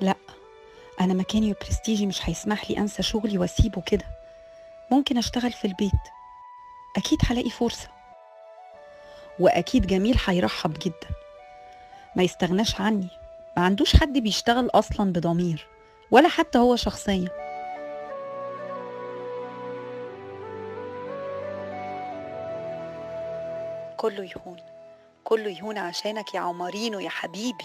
لا، أنا مكاني وبرستيجي مش هيسمح لي أنسى شغلي وأسيبه كده. ممكن أشتغل في البيت، أكيد هلاقي فرصة، وأكيد جميل هيرحب جدا، ما يستغناش عني. ما عندوش حد بيشتغل أصلا بضمير، ولا حتى هو شخصيا. كله يهون، كله يهون عشانك يا عمرينو يا حبيبي.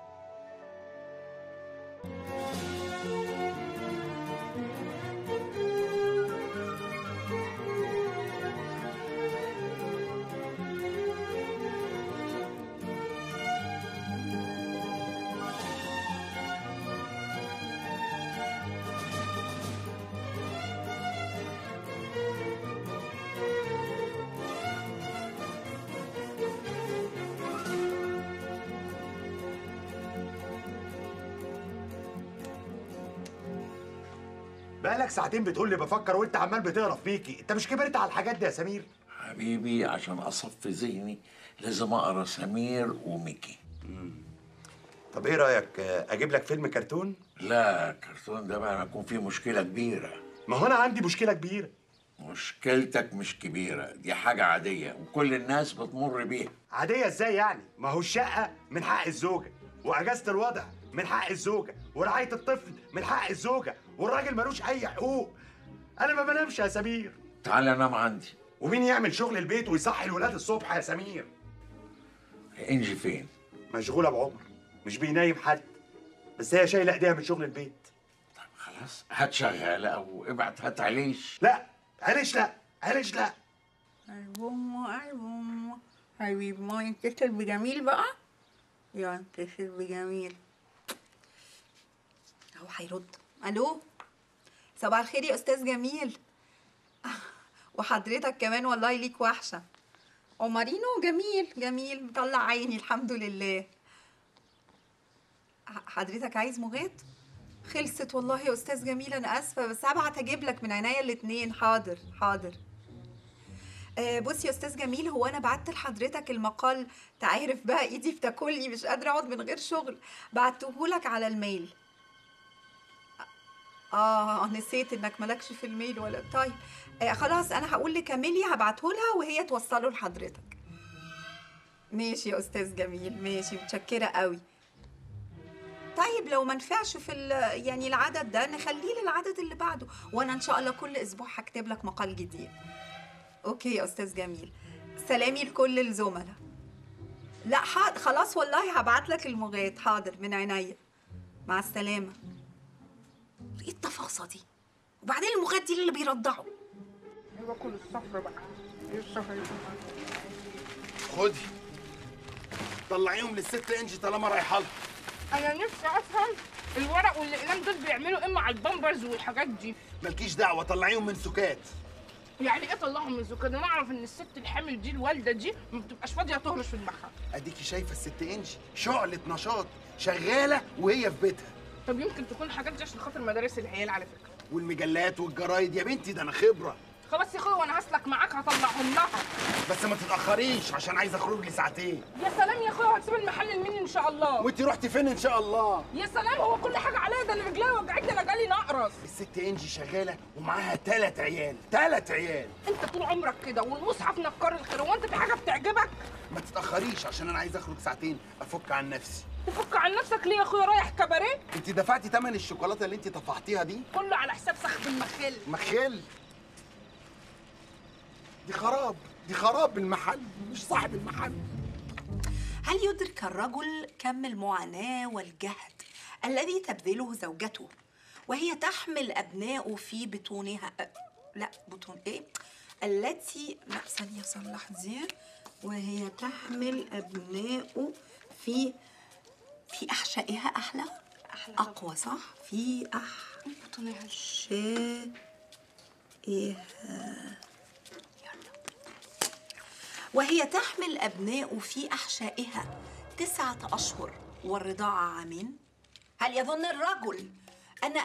بقالك ساعتين بتقول لي بفكر وانت عمال بتقرف بيكي. انت مش كبرت على الحاجات دي يا سمير؟ حبيبي عشان اصفي ذهني لازم اقرا سمير وميكي. طب ايه رايك اجيب لك فيلم كرتون؟ لا الكرتون ده بقى هيكون فيه مشكله كبيره. ما هو انا عندي مشكله كبيره. مشكلتك مش كبيره، دي حاجه عاديه وكل الناس بتمر بيها. عاديه ازاي يعني؟ ما هو الشقه من حق الزوجه، واجازه الوضع من حق الزوجه، ورعايه الطفل من حق الزوجه، والراجل ملوش اي حقوق. انا ما بنامش يا سمير. تعالى نام عندي. ومين يعمل شغل البيت ويصحي الولاد الصبح يا سمير؟ انجي فين؟ مشغوله بعمر، مش بينايم حد، بس هي شايله ايديها من شغل البيت. طب خلاص هات شغاله او ابعت هات عليش. لا عليش، لا عليش، لا. ألبوم حبيب ما يتصل بجميل بقى، يتصل بجميل اهو هيرد. الو، صباح الخير يا استاذ جميل. وحضرتك كمان والله ليك وحشه. عمرينو جميل مطلع عيني الحمد لله. حضرتك عايز مغات؟ خلصت والله يا استاذ جميل، انا اسفه بس هبعت اجيب لك من عينيا الاتنين. حاضر. بص يا استاذ جميل، هو انا بعت لحضرتك المقال، تعرف بقى ايدي بتاكلني مش قادره اقعد من غير شغل، بعتهولك على الميل. نسيت انك مالكش في الميل ولا طيب. خلاص انا هقول لكاميليا هبعتهولها وهي توصله لحضرتك. ماشي يا استاذ جميل، ماشي، متشكره قوي. طيب لو ما نفعش في يعني العدد ده نخليه للعدد اللي بعده، وانا ان شاء الله كل اسبوع هكتب لك مقال جديد. اوكي يا استاذ جميل، سلامي لكل الزملاء. لا حاضر خلاص والله هبعت لك المغات. حاضر من عينيا، مع السلامه. ايه التفاصيل دي؟ وبعدين المغات دي اللي بيرضعوا. ايوه كل الصفرة بقى. ايه الصفرة؟ خدي طلعيهم للست انجي طالما رايحه لها. انا نفسي افهم الورق والاقلام دول بيعملوا ايه مع البامبرز والحاجات دي؟ مالكيش دعوه، طلعيهم من سكات. يعني ايه طلعهم من الزكاه؟ انا اعرف ان الست الحامل دي الوالده دي ما بتبقاش فاضيه تهرش في دماغها. اديكي شايفه الست انجي شعله نشاط، شغاله وهي في بيتها. طب يمكن تكون الحاجات دي عشان خاطر مدارس العيال على فكره. والمجلات والجرايد يا بنتي، ده انا خبره. خلاص يا اخويا وانا هسلك معاك هطلعهم لها. بس ما تتاخريش عشان عايز اخرج لي ساعتين. يا سلام يا اخويا، وهتسيب المحل لمين ان شاء الله؟ وانت رحتي فين ان شاء الله؟ يا سلام، هو كل حاجه عليا؟ ده انا رجليا وجعتني، انا جالي نقرس. الست انجي شغاله ومعاها 3 عيال، 3 عيال. انت طول عمرك كده والمصحف نكار الخير، هو انت في حاجه بتعجبك؟ ما تتاخريش عشان انا عايز اخرج ساعتين افك عن نفسي. تفك عن نفسك ليه يا اخويا؟ رايح كباريه؟ انت دفعتي ثمن الشوكولاته اللي انت طفحتيها دي؟ كله على حساب سخف المخل. مخل؟ دي خراب المحل، مش صاحب المحل. هل يدرك الرجل كم المعاناة والجهد الذي تبذله زوجته وهي تحمل أبناء في بطونها؟ لا بطون إيه؟ التي لا ثانية صلح دي. وهي تحمل أبناء في أحشائها. أحلى أقوى صح؟ في أحشائها. وهي تحمل أبناء في أحشائها 9 أشهر والرضاعة عامين. هل يظن الرجل أن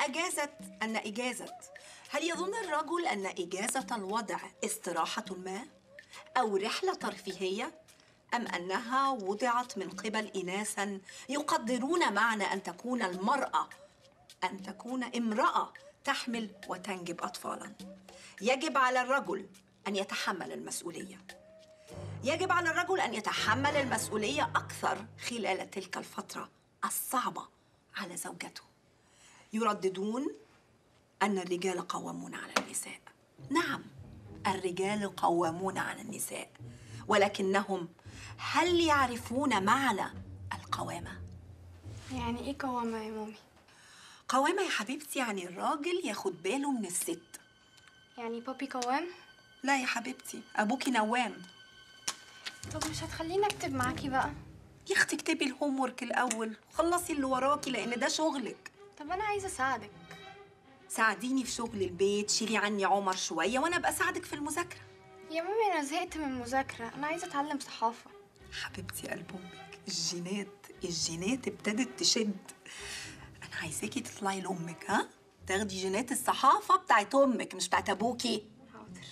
إجازة الوضع استراحة ما أو رحلة ترفيهية أم أنها وضعت من قبل إناث يقدرون معنى أن تكون المرأة، أن تكون امرأة تحمل وتنجب أطفالاً؟ يجب على الرجل أن يتحمل المسؤولية. يجب على الرجل أن يتحمل المسؤولية أكثر خلال تلك الفترة الصعبة على زوجته. يرددون أن الرجال قوامون على النساء. نعم، الرجال قوامون على النساء، ولكنهم هل يعرفون معنى القوامة؟ يعني ايه قوامة يا مامي؟ قوامة يا حبيبتي يعني الراجل ياخد باله من الست. يعني بابي قوام؟ لا يا حبيبتي، أبوكي نوام. طب مش هتخليني اكتب معاكي بقى؟ يا اختي اكتبي الهوم ورك الأول، خلصي اللي وراكي لأن ده شغلك. طب انا عايزة اساعدك. ساعديني في شغل البيت، شيلي عني عمر شوية وأنا أبقى أساعدك في المذاكرة. يا مامي انا زهقت من المذاكرة، انا عايزة اتعلم صحافة. حبيبتي قلب أمك، الجينات ابتدت تشد. أنا عايزاكي تطلعي لأمك، ها؟ تاخدي جينات الصحافة بتاعت أمك مش بتاعت أبوكي. حاضر.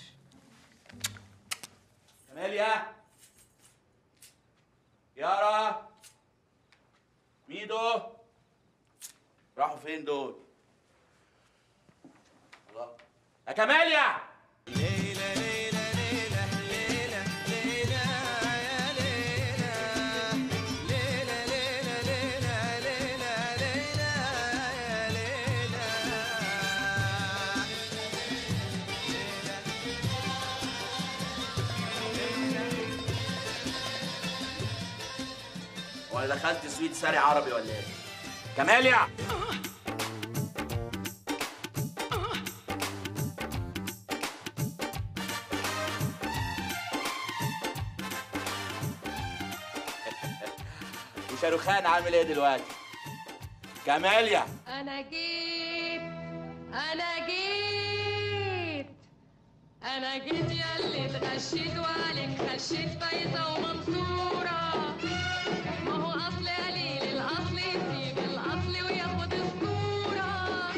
كماليا، يارا، ميدو، راحوا فين دول؟ الله، يا كماليا! ليلى ليلى ليلى ليلى ليلى يا ليلى ليلى ليلى ليلى ليلى ليلى يا ليلى. ولا دخلت سويت ساري عربي ولا ايه؟ كماليا! وشاروخان عامل ايه دلوقتي؟ كماليا! أنا جيت أنا جيت أنا جيت ياللي اتغشيت وعليك خشيت فايزة ومنصورة. ما هو أصل قليل الأصل يسيب الأصل وياخد الصورة.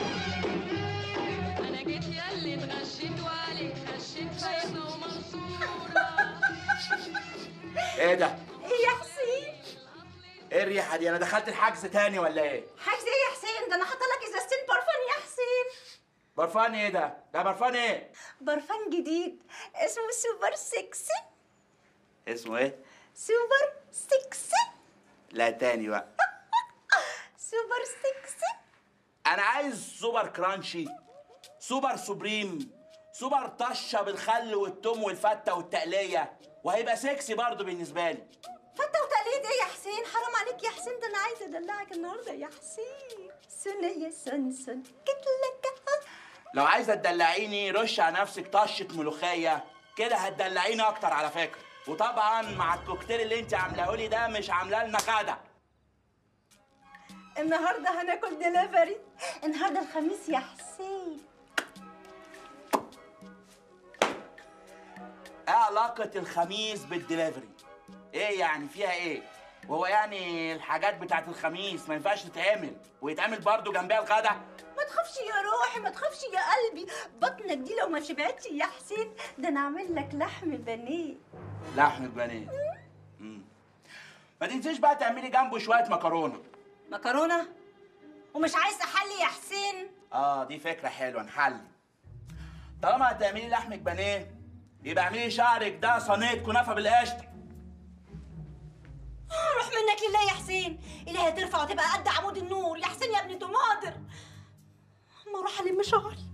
أنا جيت ياللي اتغشيت وعليك خشيت فايزة ومنصورة. ايه ده؟ ايه يا حسين؟ ايه الريحة دي؟ أنا دخلت الحجز تاني ولا ايه؟ حاجة ايه يا حسين؟ ده انا حاطه لك ازازتين برفان يا حسين. برفان ايه ده؟ ده برفان ايه؟ برفان جديد اسمه سوبر سكسي. اسمه ايه؟ سوبر سكسي. لا تاني بقى. سوبر سكسي. أنا عايز سوبر كرانشي، سوبر سوبريم، سوبر طشة بالخل والثوم والفتة والتقلية، وهيبقى سكسي برضه بالنسبة لي. فتة وتقليد ايه يا حسين؟ حرام عليك يا حسين، ده انا عايزه ادلعك النهارده يا حسين. سن يا سن كتلك. لو عايزة تدلعيني رش على نفسك طشة ملوخية، كده هتدلعيني أكتر على فكرة. وطبعا مع الكوكتيل اللي انت عاملاه ده مش عاملاه لنا غدا. النهارده هناكل دليفري، النهارده الخميس يا حسين. ايه علاقة الخميس بالدليفري؟ ايه يعني فيها ايه؟ وهو يعني الحاجات بتاعت الخميس ما ينفعش تتعمل ويتعمل برضه جنبها الغدا؟ ما تخافش يا روحي، ما تخافش يا قلبي، بطنك دي لو ما شبعتش يا حسين ده انا اعمل لك لحم بانيه. لحم بانيه. ما تنسيش بقى تعملي جنبه شوية مكرونة. مكرونة؟ ومش عايز احلي يا حسين؟ دي فكرة حلوة، نحلي. طالما هتعملي لحمك بانيه يبقى اعملي شعرك ده صينية كنافة بالقشطة. روح منك لله يا حسين، إلهي ترفع وتبقى قد عمود النور يا حسين يا ابن تماضر. اما اروح الم شعري.